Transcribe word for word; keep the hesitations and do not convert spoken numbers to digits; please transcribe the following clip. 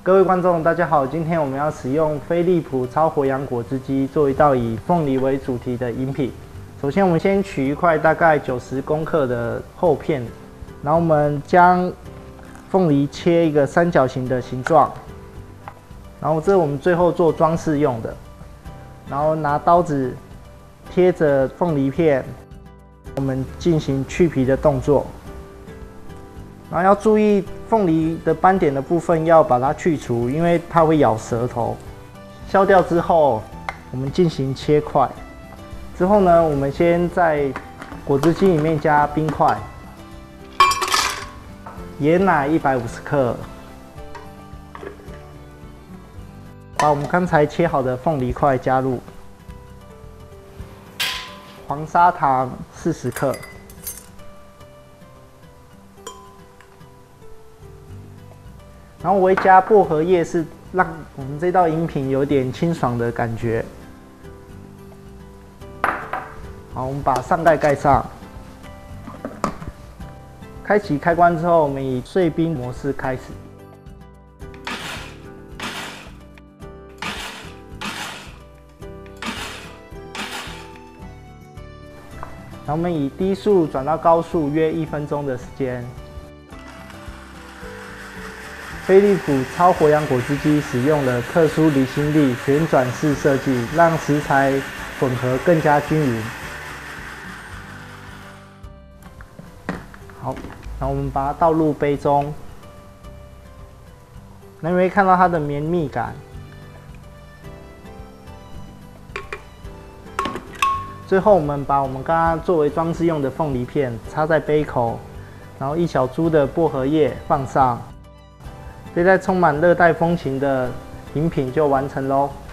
各位观众，大家好，今天我们要使用飞利浦超活氧果汁机做一道以凤梨为主题的饮品。首先，我们先取一块大概九十公克的厚片，然后我们将凤梨切一个三角形的形状，然后这是我们最后做装饰用的。然后拿刀子贴着凤梨片，我们进行去皮的动作。然后要注意凤梨的斑点的部分要把它去除，因为它会咬舌头。削掉之后，我们进行切块。之后呢，我们先在果汁机里面加冰块、椰奶一百五十克，把我们刚才切好的凤梨块加入，黄砂糖四十克。然后我会加薄荷叶，是让我们这道饮品有点清爽的感觉。好，我们把上盖盖上，开启开关之后，我们以碎冰模式开始。然后我们以低速转到高速，约一分钟的时间。飞利浦超活氧果汁机使用了特殊离心力旋转式设计，让食材混合更加均匀。好，然后我们把它倒入杯中，那你会看到它的绵密感。最后，我们把我们刚刚作为装饰用的凤梨片插在杯口，然后一小株的薄荷叶放上。这袋充满热带风情的饮品就完成喽。